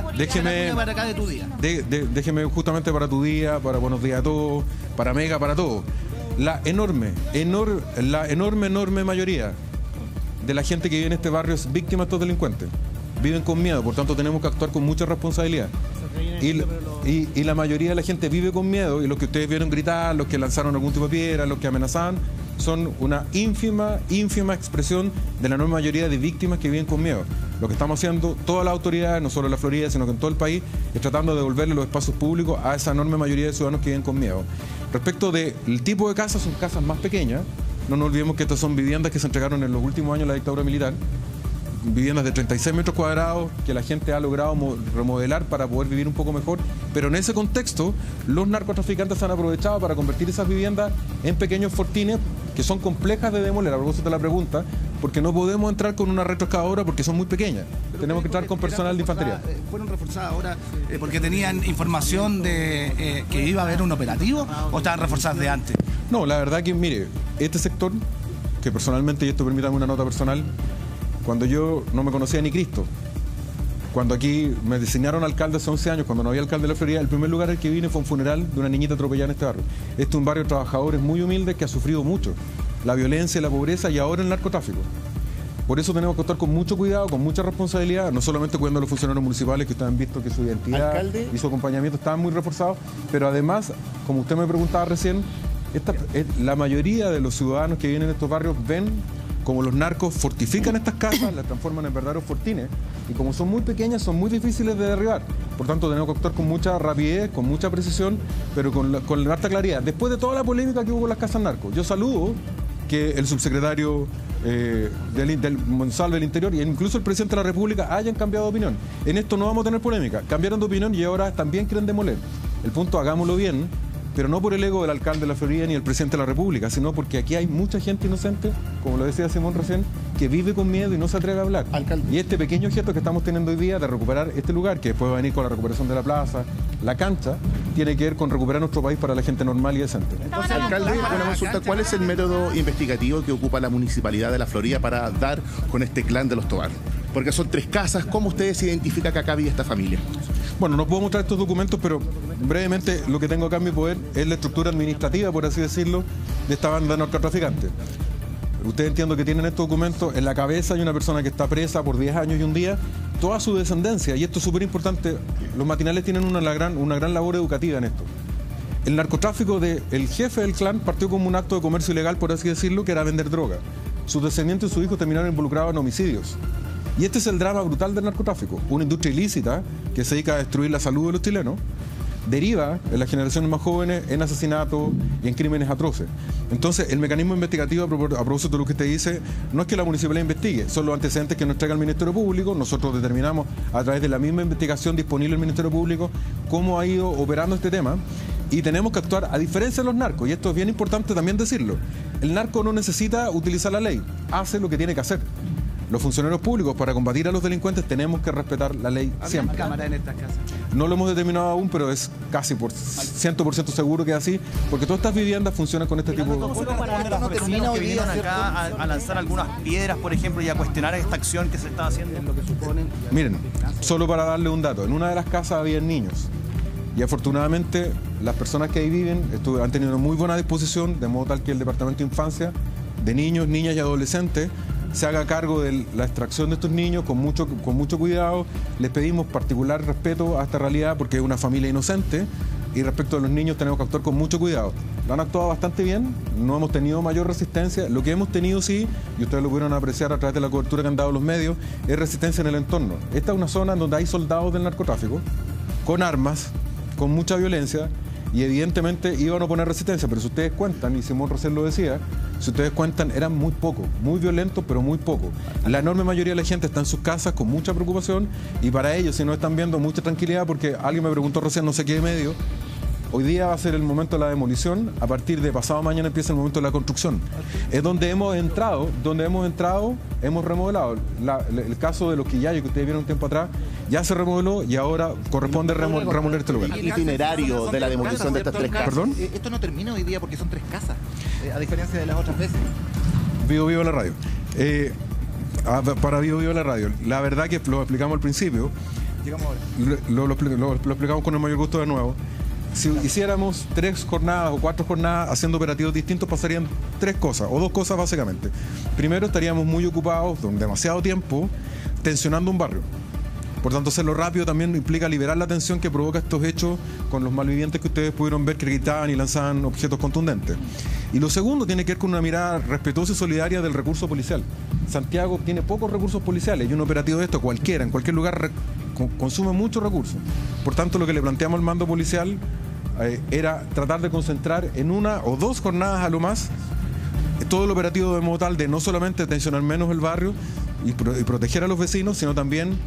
Déjeme justamente para tu día, para Buenos Días a todos, para Mega, para todos. La enorme mayoría de la gente que vive en este barrio es víctima de estos delincuentes. Viven con miedo, por tanto tenemos que actuar con mucha responsabilidad. Y la mayoría de la gente vive con miedo, y los que ustedes vieron gritar, los que lanzaron algún tipo de piedra, los que amenazaban, son una ínfima expresión de la enorme mayoría de víctimas que viven con miedo. Lo que estamos haciendo, todas las autoridades, no solo en la Florida, sino que en todo el país, es tratando de devolverle los espacios públicos a esa enorme mayoría de ciudadanos que viven con miedo. Respecto del tipo de casas, son casas más pequeñas. No nos olvidemos que estas son viviendas que se entregaron en los últimos años de la dictadura militar. Viviendas de 36 metros cuadrados que la gente ha logrado remodelar para poder vivir un poco mejor, pero en ese contexto los narcotraficantes han aprovechado para convertir esas viviendas en pequeños fortines que son complejas de demoler. A propósito de la pregunta, porque no podemos entrar con una retroexcavadora porque son muy pequeñas. Tenemos que entrar con personal de infantería.
¿Fueron reforzadas ahora porque tenían información de que iba a haber un operativo o estaban reforzadas de antes?
No, la verdad que, mire, este sector, que personalmente, y esto permítame una nota personal, cuando yo no me conocía ni Cristo, cuando aquí me designaron alcalde hace 11 años, cuando no había alcalde de la Florida, el primer lugar al que vine fue un funeral de una niñita atropellada en este barrio. Este es un barrio de trabajadores muy humildes que ha sufrido mucho la violencia, la pobreza y ahora el narcotráfico. Por eso tenemos que actuar con mucho cuidado, con mucha responsabilidad, no solamente cuidando a los funcionarios municipales que ustedes han visto que su identidad y su acompañamiento estaban muy reforzados, pero además, como usted me preguntaba recién, la mayoría de los ciudadanos que viven en estos barrios ven como los narcos fortifican estas casas, las transforman en verdaderos fortines, y como son muy pequeñas, son muy difíciles de derribar. Por tanto, tenemos que actuar con mucha rapidez, con mucha precisión, pero con harta claridad. Después de toda la polémica que hubo con las casas narcos, yo saludo que el subsecretario del Monsalve del Interior e incluso el presidente de la República hayan cambiado de opinión. En esto no vamos a tener polémica. Cambiaron de opinión y ahora también quieren demoler. El punto, hagámoslo bien, pero no por el ego del alcalde de la Florida ni el presidente de la República, sino porque aquí hay mucha gente inocente, como lo decía Simón recién, que vive con miedo y no se atreve a hablar.
Alcalde.
Y este pequeño gesto que estamos teniendo hoy día de recuperar este lugar, que después va a venir con la recuperación de la plaza, la cancha, tiene que ver con recuperar nuestro país para la gente normal y decente.
Entonces, alcalde, una consulta, ¿cuál es el método investigativo que ocupa la Municipalidad de la Florida para dar con este clan de los Tobar? Porque son 3 casas, ¿cómo ustedes identifican que acá vive esta familia?
Bueno, no puedo mostrar estos documentos, pero brevemente lo que tengo acá en mi poder es la estructura administrativa, por así decirlo, de esta banda de narcotraficantes. Ustedes entiendo que tienen estos documentos, en la cabeza hay una persona que está presa por 10 años y un día, toda su descendencia, y esto es súper importante, los matinales tienen una gran labor educativa en esto. El narcotráfico del jefe del clan partió como un acto de comercio ilegal, por así decirlo, que era vender droga. Sus descendientes y sus hijos terminaron involucrados en homicidios. Y este es el drama brutal del narcotráfico. Una industria ilícita que se dedica a destruir la salud de los chilenos, deriva en las generaciones más jóvenes en asesinatos y en crímenes atroces. Entonces, el mecanismo investigativo, a propósito de lo que usted dice, no es que la municipalidad investigue, son los antecedentes que nos entrega el Ministerio Público. Nosotros determinamos a través de la misma investigación disponible del Ministerio Público cómo ha ido operando este tema. Y tenemos que actuar a diferencia de los narcos, y esto es bien importante también decirlo. El narco no necesita utilizar la ley, hace lo que tiene que hacer. Los funcionarios públicos, para combatir a los delincuentes, tenemos que respetar la ley siempre.
Cámara en estas casas.
No lo hemos determinado aún, pero es casi por 100% seguro que es así, porque todas estas viviendas funcionan con este tipo de...
Los vecinos que vinieron acá a lanzar algunas piedras, por ejemplo, y a cuestionar esta acción que se está haciendo. Lo que suponen.
Miren, solo para darle un dato, en una de las casas había niños. Y afortunadamente las personas que ahí viven han tenido una muy buena disposición, de modo tal que el Departamento de Infancia, de niños, niñas y adolescentes, se haga cargo de la extracción de estos niños con mucho cuidado. Les pedimos particular respeto a esta realidad porque es una familia inocente, y respecto a los niños tenemos que actuar con mucho cuidado. Lo han actuado bastante bien, no hemos tenido mayor resistencia. Lo que hemos tenido sí, y ustedes lo pudieron apreciar a través de la cobertura que han dado los medios, es resistencia en el entorno. Esta es una zona en donde hay soldados del narcotráfico, con armas, con mucha violencia, y evidentemente iban a poner resistencia, pero si ustedes cuentan, y Simón recién lo decía, si ustedes cuentan, eran muy pocos, muy violentos, pero muy pocos. La enorme mayoría de la gente está en sus casas con mucha preocupación, y para ellos, si no están viendo, mucha tranquilidad, porque alguien me preguntó recién, no sé qué medio, hoy día va a ser el momento de la demolición, a partir de pasado mañana empieza el momento de la construcción. Es donde hemos entrado, hemos remodelado. El caso de los Quillayos que ustedes vieron un tiempo atrás, ya se remodeló y ahora corresponde remodelar este lugar.
El itinerario de la demolición de estas 3 casas.
¿Perdón?
Esto no termina hoy día porque son 3 casas, a diferencia de las otras veces.
Vivo la radio. Para Vivo la radio. La verdad que lo explicamos al principio.
Llegamos ahora.
Lo explicamos con el mayor gusto de nuevo. Si hiciéramos 3 jornadas o 4 jornadas haciendo operativos distintos, pasarían 3 cosas, o 2 cosas básicamente. Primero, estaríamos muy ocupados, con demasiado tiempo, tensionando un barrio. Por tanto, hacerlo rápido también implica liberar la tensión que provoca estos hechos con los malvivientes que ustedes pudieron ver que gritaban y lanzaban objetos contundentes. Y lo segundo tiene que ver con una mirada respetuosa y solidaria del recurso policial. Santiago tiene pocos recursos policiales y un operativo de esto, cualquiera, en cualquier lugar, consume muchos recursos. Por tanto, lo que le planteamos al mando policial era tratar de concentrar en 1 o 2 jornadas a lo más todo el operativo de modo tal de no solamente tensionar menos el barrio y proteger a los vecinos, sino también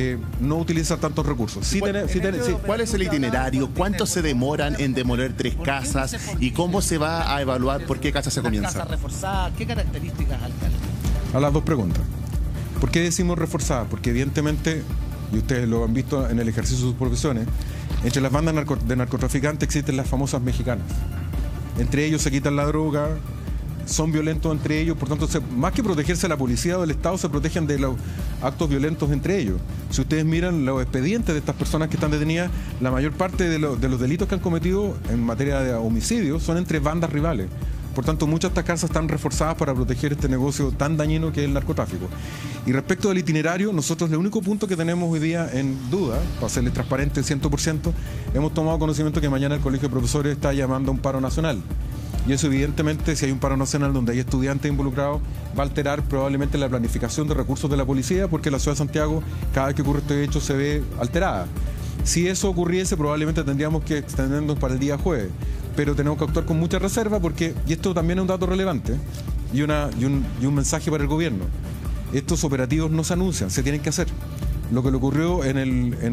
no utilizar tantos recursos.
¿Cuál es el itinerario? ¿Cuánto se demoran en demoler 3 casas? ¿Y cómo se va a evaluar por qué casa se comienza?
¿Casas reforzadas? ¿Qué características, alcalde?
A las 2 preguntas. ¿Por qué decimos reforzadas? Porque evidentemente, y ustedes lo han visto en el ejercicio de sus profesiones, entre las bandas de narcotraficantes existen las famosas mexicanas. Entre ellos se quitan la droga, son violentos entre ellos, por tanto, más que protegerse a la policía o del Estado, se protegen de los actos violentos entre ellos. Si ustedes miran los expedientes de estas personas que están detenidas, la mayor parte de los delitos que han cometido en materia de homicidio son entre bandas rivales. Por tanto, muchas de estas casas están reforzadas para proteger este negocio tan dañino que es el narcotráfico. Y respecto del itinerario, nosotros el único punto que tenemos hoy día en duda, para serle transparente 100%, hemos tomado conocimiento que mañana el Colegio de Profesores está llamando a un paro nacional. Y eso evidentemente, si hay un paro nacional donde hay estudiantes involucrados, va a alterar probablemente la planificación de recursos de la policía, porque la ciudad de Santiago, cada vez que ocurre este hecho, se ve alterada. Si eso ocurriese, probablemente tendríamos que extendernos para el día jueves. Pero tenemos que actuar con mucha reserva porque, y esto también es un dato relevante, y un mensaje para el gobierno, estos operativos no se anuncian, se tienen que hacer. lo que le ocurrió en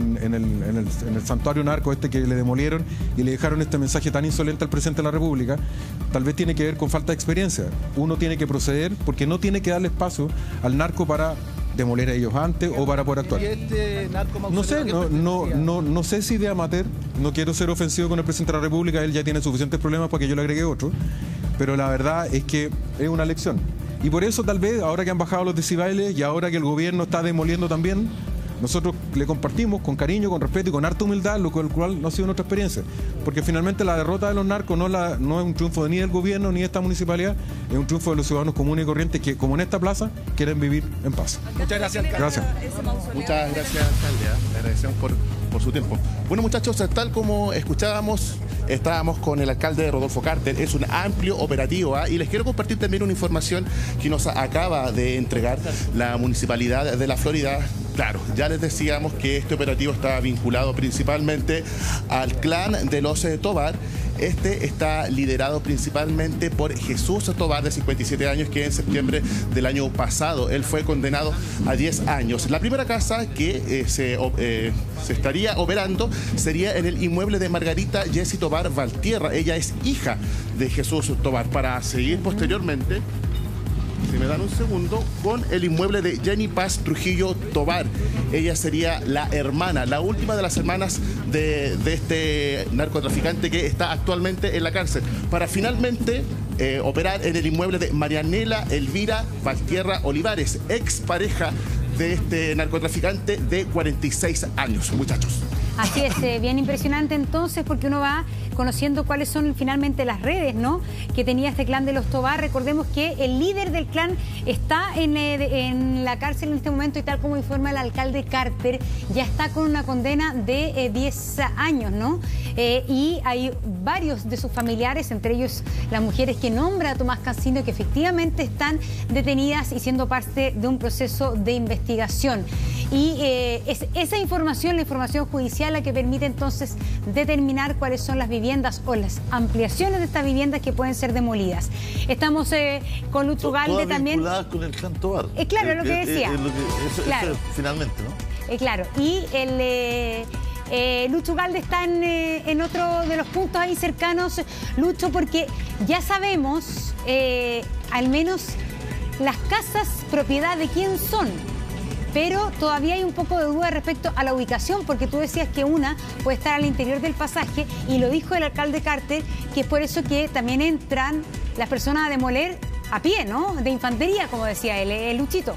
el santuario narco que le demolieron y le dejaron este mensaje tan insolente al presidente de la República, tal vez tiene que ver con falta de experiencia. Uno tiene que proceder porque no tiene que darle espacio al narco para demoler a ellos antes o para poder actuar. No sé, no sé si de amateur, no quiero ser ofensivo con el presidente de la República, él ya tiene suficientes problemas para que yo le agregue otro, pero la verdad es que es una lección. Y por eso tal vez, ahora que han bajado los decibeles y ahora que el gobierno está demoliendo también, nosotros le compartimos con cariño, con respeto y con harta humildad, lo cual no ha sido nuestra experiencia. Porque finalmente la derrota de los narcos no es un triunfo ni del gobierno ni de esta municipalidad, es un triunfo de los ciudadanos comunes y corrientes que, como en esta plaza, quieren vivir en paz.
Muchas gracias, alcalde.
Gracias.
Muchas gracias, alcalde. Le agradecemos por su tiempo. Bueno, muchachos, tal como escuchábamos, estábamos con el alcalde Rodolfo Carter. Es un amplio operativo, y les quiero compartir también una información que nos acaba de entregar la Municipalidad de La Florida. Claro, ya les decíamos que este operativo está vinculado principalmente al clan de los Tobar. Este está liderado principalmente por Jesús Tobar, de 57 años, que en septiembre del año pasado él fue condenado a 10 años. La primera casa que se estaría operando sería en el inmueble de Margarita Jessie Tobar Valtierra. Ella es hija de Jesús Tobar. Para seguir posteriormente, si me dan un segundo, con el inmueble de Jenny Paz Trujillo Tobar. Ella sería la hermana, la última de las hermanas de este narcotraficante que está actualmente en la cárcel, para finalmente operar en el inmueble de Marianela Elvira Valtierra Olivares, expareja de este narcotraficante de 46 años, muchachos.
Así es, bien impresionante entonces, porque uno va conociendo cuáles son finalmente las redes, ¿no?, que tenía este clan de los Tobar. Recordemos que el líder del clan está en la cárcel en este momento, y tal como informa el alcalde Carter, ya está con una condena de 10 años, ¿no? Y hay varios de sus familiares, entre ellos las mujeres que nombra Tomás Cancino, que efectivamente están detenidas y siendo parte de un proceso de investigación. Y es esa información, la información judicial, la que permite entonces determinar cuáles son las viviendas o las ampliaciones de estas viviendas que pueden ser demolidas. Estamos con Lucho Galde también.
Vinculadas con el clan Tobar.
Claro, lo que decía.
Claro. Eso finalmente, ¿no?
Claro. Y Lucho Galde está en otro de los puntos ahí cercanos, Lucho, porque ya sabemos al menos las casas propiedad de quién son. Pero todavía hay un poco de duda respecto a la ubicación, porque tú decías que una puede estar al interior del pasaje, y lo dijo el alcalde Carter, que es por eso que también entran las personas a demoler a pie, ¿no?, de infantería, como decía él, Luchito.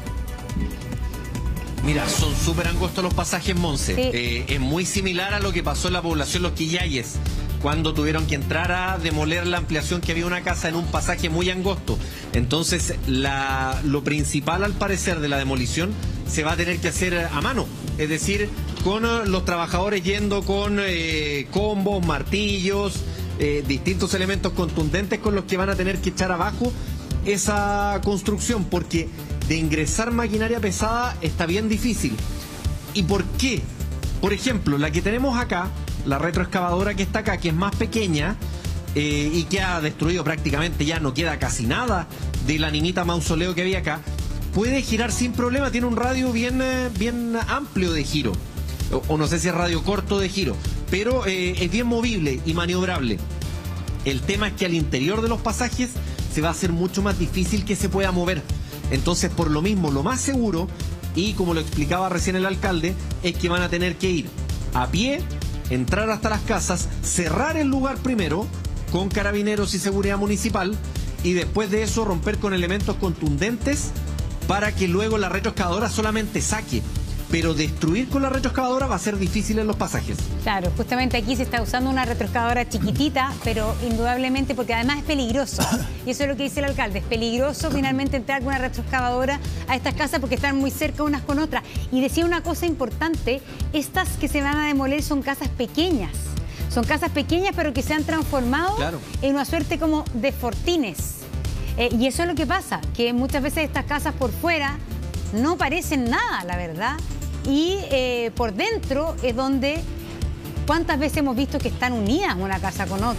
Mira, son súper angostos los pasajes, Monse.
Sí.
Es muy similar a lo que pasó en la población Los Quillayes, cuando tuvieron que entrar a demoler la ampliación, que había una casa en un pasaje muy angosto. Entonces, lo principal, al parecer, de la demolición se va a tener que hacer a mano. Es decir, con los trabajadores yendo con combos, martillos, distintos elementos contundentes con los que van a tener que echar abajo esa construcción, porque de ingresar maquinaria pesada está bien difícil. ¿Y por qué? Por ejemplo, la que tenemos acá, la retroexcavadora que está acá, que es más pequeña y que ha destruido prácticamente, ya no queda casi nada de la niñita mausoleo que había acá, puede girar sin problema, tiene un radio bien amplio de giro, o no sé si es radio corto de giro, pero es bien movible y maniobrable. El tema es que al interior de los pasajes se va a hacer mucho más difícil que se pueda mover. Entonces, por lo mismo, lo más seguro, y como lo explicaba recién el alcalde, es que van a tener que ir a pie, entrar hasta las casas, cerrar el lugar primero con carabineros y seguridad municipal, y después de eso romper con elementos contundentes para que luego la retroexcavadora solamente saque. Pero destruir con la retroexcavadora va a ser difícil en los pasajes.
Claro, justamente aquí se está usando una retroexcavadora chiquitita, pero indudablemente, porque además es peligroso. Y eso es lo que dice el alcalde, es peligroso finalmente entrar con una retroexcavadora a estas casas porque están muy cerca unas con otras. Y decía una cosa importante, estas que se van a demoler son casas pequeñas. Son casas pequeñas, pero que se han transformado en una suerte como de fortines. Y eso es lo que pasa, que muchas veces estas casas por fuera no parecen nada, la verdad. Y por dentro es donde, ¿cuántas veces hemos visto que están unidas una casa con otra?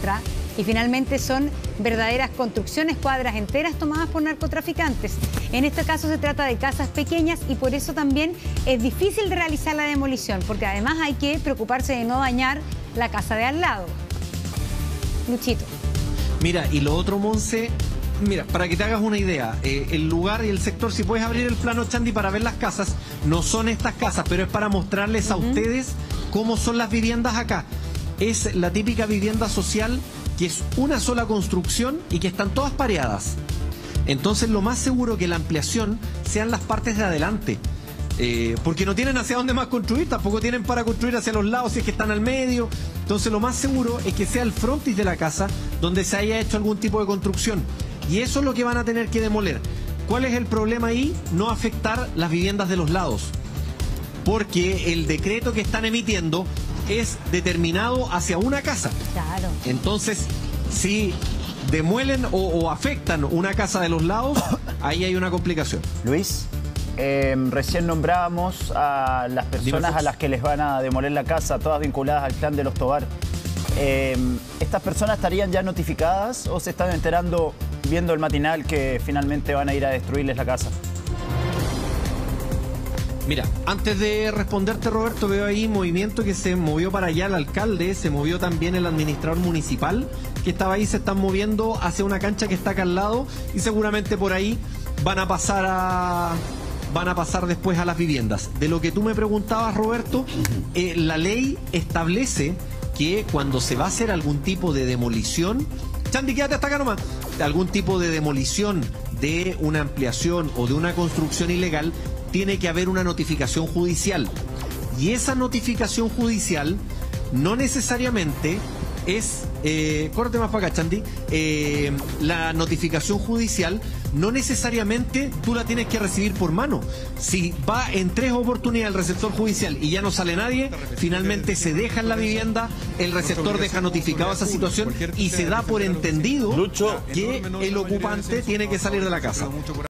y finalmente son verdaderas construcciones, cuadras enteras tomadas por narcotraficantes. En este caso se trata de casas pequeñas y por eso también es difícil de realizar la demolición, porque además hay que preocuparse de no dañar la casa de al lado. Luchito.
Mira, y lo otro, Monse, mira, para que te hagas una idea, el lugar y el sector, si puedes abrir el plano, Chandy, para ver las casas, no son estas casas, pero es para mostrarles a ustedes cómo son las viviendas acá. Es la típica vivienda social que es una sola construcción y que están todas pareadas. Entonces lo más seguro que la ampliación sean las partes de adelante. Porque no tienen hacia dónde más construir, tampoco tienen para construir hacia los lados si es que están al medio. Entonces lo más seguro es que sea el frontis de la casa donde se haya hecho algún tipo de construcción. Y eso es lo que van a tener que demoler. ¿Cuál es el problema ahí? No afectar las viviendas de los lados. Porque el decreto que están emitiendo es determinado hacia una casa.
Claro.
Entonces, si demuelen o afectan una casa de los lados, ahí hay una complicación.
Luis, recién nombrábamos a las personas a las que les van a demoler la casa, todas vinculadas al clan de los Tobar. ¿Estas personas estarían ya notificadas o se están enterando viendo el matinal que finalmente van a ir a destruirles la casa?
Mira, antes de responderte, Roberto, veo ahí movimiento que se movió para allá el alcalde, se movió también el administrador municipal que estaba ahí, se están moviendo hacia una cancha que está acá al lado y seguramente por ahí van a pasar después a las viviendas. De lo que tú me preguntabas, Roberto, la ley establece que cuando se va a hacer algún tipo de demolición, Chandy, quédate hasta acá nomás, algún tipo de demolición de una ampliación o de una construcción ilegal, tiene que haber una notificación judicial. Y esa notificación judicial no necesariamente es... córrete más para acá, Chandy. La notificación judicial no necesariamente tú la tienes que recibir por mano. Si va en 3 oportunidades el receptor judicial y ya no sale nadie, finalmente se deja en la vivienda, el receptor deja notificado esa situación y se da por entendido que el ocupante tiene que salir de la casa.